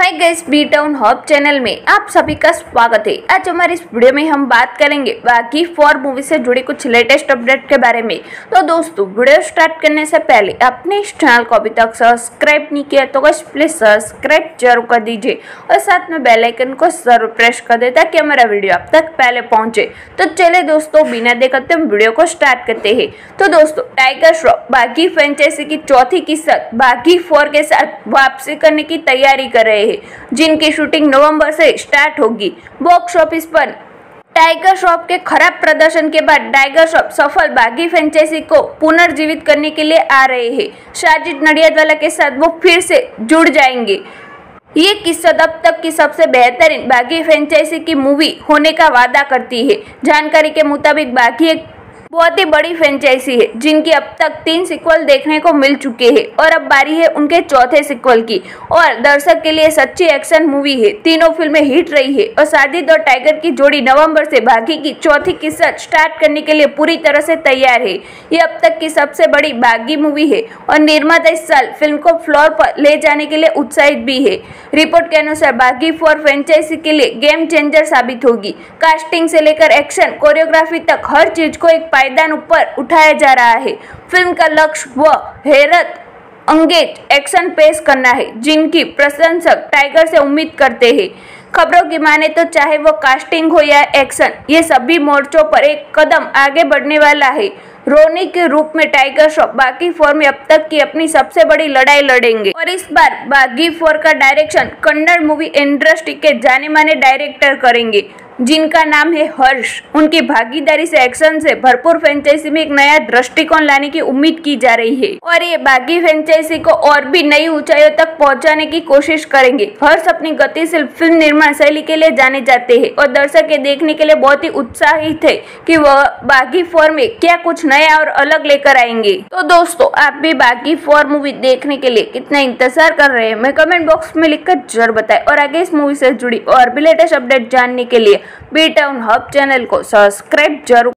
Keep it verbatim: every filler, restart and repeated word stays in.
हाय guys, B town hub channel में आप सभी का स्वागत है। आज हमारी इस वीडियो में हम बात करेंगे बाकी फोर मूवी से जुड़ी कुछ लेटेस्ट अपडेट के बारे में। तो दोस्तों, वीडियो स्टार्ट करने से पहले अपने इस चैनल को अभी तक सब्सक्राइब नहीं किया तो गाइस प्लीज सब्सक्राइब जरूर कर दीजिए और साथ में बेल आइकन को जरूर प्रेस कर दे ताकि हमारा वीडियो आप तक पहले पहुंचे। तो चले दोस्तों, बिना देर करते हम वीडियो को स्टार्ट करते हैं। तो दोस्तों, टाइगर श्रॉफ बागी फ्रेंचाइजी की चौथी किस्त बागी फोर के साथ वापसी करने की तैयारी कर रहे हैं, जिनकी शूटिंग नवंबर से स्टार्ट होगी। बॉक्स ऑफिस पर टाइगर श्रॉफ के खराब प्रदर्शन के बाद टाइगर श्रॉफ सफल बागी फ्रेंचाइजी को पुनर्जीवित करने के लिए आ रहे हैं। साजिद नडियादवाला के साथ वो फिर से जुड़ जाएंगे। ये किस्सा अब तक की सबसे बेहतरीन बागी फ्रेंचाइजी की मूवी होने का वादा करती है। जानकारी के मुताबिक बागी एक बहुत ही बड़ी फ्रेंचाइजी है, जिनकी अब तक तीन सीक्वल देखने को मिल चुके हैं और अब बारी है उनके चौथे सीक्वल की। और दर्शक के लिए सच्ची एक्शन मूवी है। तीनों फिल्में हिट रही है और साजिद और टाइगर की जोड़ी नवंबर से बागी की चौथी किस्त स्टार्ट करने के लिए पूरी तरह से तैयार है। ये अब तक की सबसे बड़ी बागी मूवी है और निर्माता इस साल फिल्म को फ्लोर पर ले जाने के लिए उत्साहित भी है। रिपोर्ट के अनुसार बागी फोर फ्रेंचाइजी के लिए गेम चेंजर साबित होगी। कास्टिंग से लेकर एक्शन कोरियोग्राफी तक हर चीज को एक पायदान ऊपर उठाया जा रहा है। फिल्म का लक्ष्य व हैरत अंगेज एक्शन पेश करना है, जिनकी प्रशंसक टाइगर से उम्मीद करते हैं। खबरों की माने तो चाहे वो कास्टिंग हो या एक्शन, ये सभी मोर्चों पर एक कदम आगे बढ़ने वाला है। रोनी के रूप में टाइगर श्रॉफ बागी फोर में अब तक की अपनी सबसे बड़ी लड़ाई लड़ेंगे और इस बार बागी फोर का डायरेक्शन कन्नड़ मूवी इंडस्ट्री के जाने माने डायरेक्टर करेंगे, जिनका नाम है हर्ष। उनकी भागीदारी से एक्शन से भरपूर फ्रेंचाइजी में एक नया दृष्टिकोण लाने की उम्मीद की जा रही है और ये बागी फ्रेंचाइजी को और भी नई ऊंचाइयों तक पहुंचाने की कोशिश करेंगे। हर्ष अपनी गतिशील फिल्म निर्माण शैली के लिए जाने जाते हैं और दर्शक के देखने के लिए बहुत ही उत्साहित है कि वह बागी फोर में क्या कुछ नया और अलग लेकर आएंगे। तो दोस्तों, आप भी बागी फोर मूवी देखने के लिए कितना इंतजार कर रहे हैं, मैं कमेंट बॉक्स में लिखकर जरूर बताएं। और आगे इस मूवी से जुड़ी और भी लेटेस्ट अपडेट जानने के लिए बी टाउन हब चैनल को सब्सक्राइब जरूर